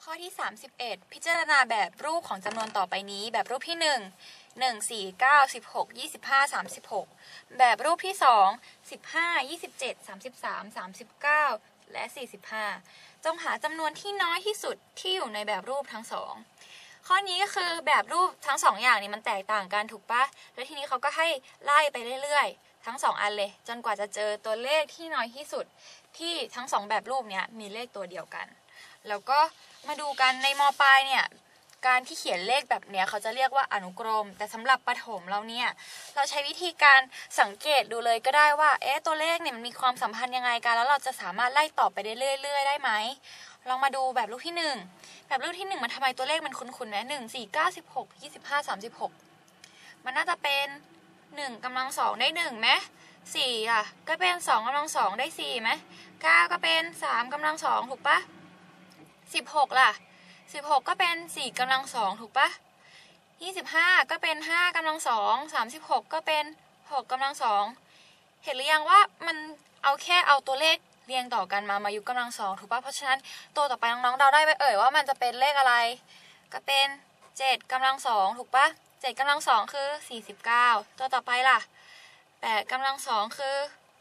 ข้อที่31พิจารณาแบบรูปของจำนวนต่อไปนี้แบบรูปที่1 1 4 9 16 25 36แบบรูปที่2 15 27 33 39และ45จงหาจำนวนที่น้อยที่สุดที่อยู่ในแบบรูปทั้งสองข้อนี้ก็คือแบบรูปทั้ง2อย่างนี้มันแตกต่างกันถูกปะแล้วทีนี้เขาก็ให้ไล่ไปเรื่อยๆทั้ง2อันเลยจนกว่าจะเจอตัวเลขที่น้อยที่สุดที่ทั้ง2แบบรูปเนี้ยมีเลขตัวเดียวกันแล้วก็มาดูกันในม.ปลายเนี่ยการที่เขียนเลขแบบเนี้ยเขาจะเรียกว่าอนุกรมแต่สำหรับประถมเราเนี่ยเราใช้วิธีการสังเกตดูเลยก็ได้ว่าตัวเลขเนี่ยมันมีความสัมพันธ์ยังไงกันแล้วเราจะสามารถไล่ต่อไปได้เรื่อยๆได้ไหมลองมาดูแบบรูปที่1แบบรูปที่1มันทำไมตัวเลขมันคุ้นๆนะ1 4 9 16 25 36มันน่าจะเป็น1กำลัง2ได้1ไหม4อ่ะก็เป็น2กำลัง2ได้4ไหม9ก็เป็น3กำลัง2ถูกปะ16ล่ะ16ก็เป็น4กำลัง2ถูกปะ25ก็เป็น5กำลัง2 36ก็เป็น6กำลัง2เห็นหรือยังว่ามันเอาตัวเลขเรียงต่อกันมายุกำลัง2ถูกปะเพราะฉะนั้นตัวต่อไปน้องๆเดาได้ไหมว่ามันจะเป็นเลขอะไรก็เป็น7กำลัง2ถูกปะ7กำลัง2คือ49ตัวต่อไปล่ะ8กำลัง2คือ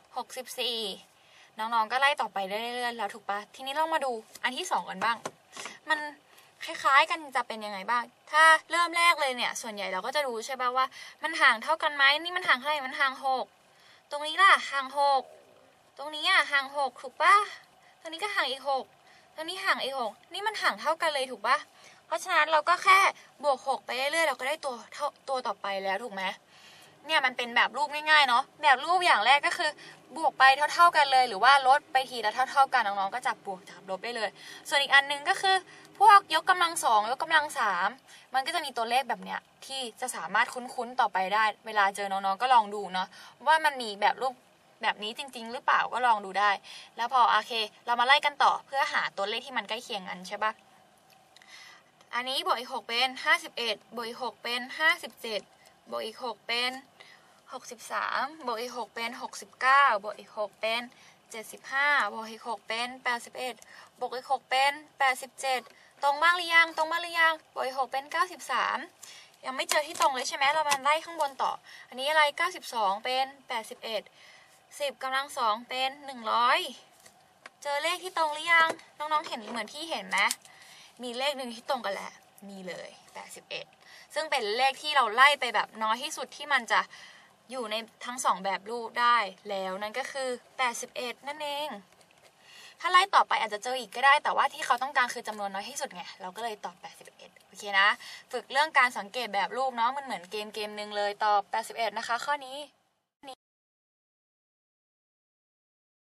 64น้องๆก็ไล่ต่อไปเรื่อยๆแล้วถูกปะทีนี้เรามาดูอันที่2กันบ้างมันคล้ายๆกันจะเป็นยังไงบ้างถ้าเริ่มแรกเลยเนี่ยส่วนใหญ่เราก็จะรู้ใช่ป่ะว่ามันห่างเท่ากันไหมนี่มันห่างเท่าไหร่มันห่าง6ตรงนี้ล่ะห่าง6ตรงนี้ห่าง6ถูกปะตรงนี้ก็ห่างอีก6ตรงนี้ห่างอีก6นี่มันห่างเท่ากันเลยถูกปะเพราะฉะนั้นเราก็แค่บวก6ไปเรื่อยๆเราก็ได้ตัวต่อไปแล้วถูกไหมเนี่ยมันเป็นแบบรูปง่ายๆเนาะแบบรูปอย่างแรกก็คือบวกไปเท่าๆกันเลยหรือว่าลดไปทีละเท่าๆกันน้องๆก็จับบวกจับลบได้เลยส่วนอีกอันนึงก็คือพวกยกกำลัง2ยกกำลัง3มันก็จะมีตัวเลขแบบเนี้ยที่จะสามารถคุ้นๆต่อไปได้เวลาเจอน้องๆก็ลองดูเนาะว่ามันมีแบบรูปแบบนี้จริงๆหรือเปล่าก็ลองดูได้แล้วพอโอเคเรามาไล่กันต่อเพื่อหาตัวเลขที่มันใกล้เคียงกันใช่ปะอันนี้บวกอีก6เป็น51บวกอีก6เป็น57บวกอีก6เป็น63บวกอีก6เป็น69บวกอีก6เป็น75บวกอีก6เป็น81บวกอีก6เป็น87ตรงบ้างหรือยังบวกอีก6เป็น93ยังไม่เจอที่ตรงเลยใช่ไหมเรามาไล่ข้างบนต่ออันนี้อะไร92เป็น81 10กำลัง2เป็น100เจอเลขที่ตรงหรือยังน้องๆเห็นเหมือนที่เห็นไหมมีเลขหนึ่งที่ตรงกันแหละมีเลย81ซึ่งเป็นเลขที่เราไล่ไปแบบน้อยที่สุดที่มันจะอยู่ในทั้ง2แบบรูปได้แล้วนั่นก็คือ81นั่นเองถ้าไล่ต่อไปอาจจะเจออีกก็ได้แต่ว่าที่เขาต้องการคือจำนวนน้อยที่สุดไงเราก็เลยตอบ81โอเคนะฝึกเรื่องการสังเกตแบบรูปเนาะมันเหมือนเกมนึงเลยตอบ81นะคะข้อนี้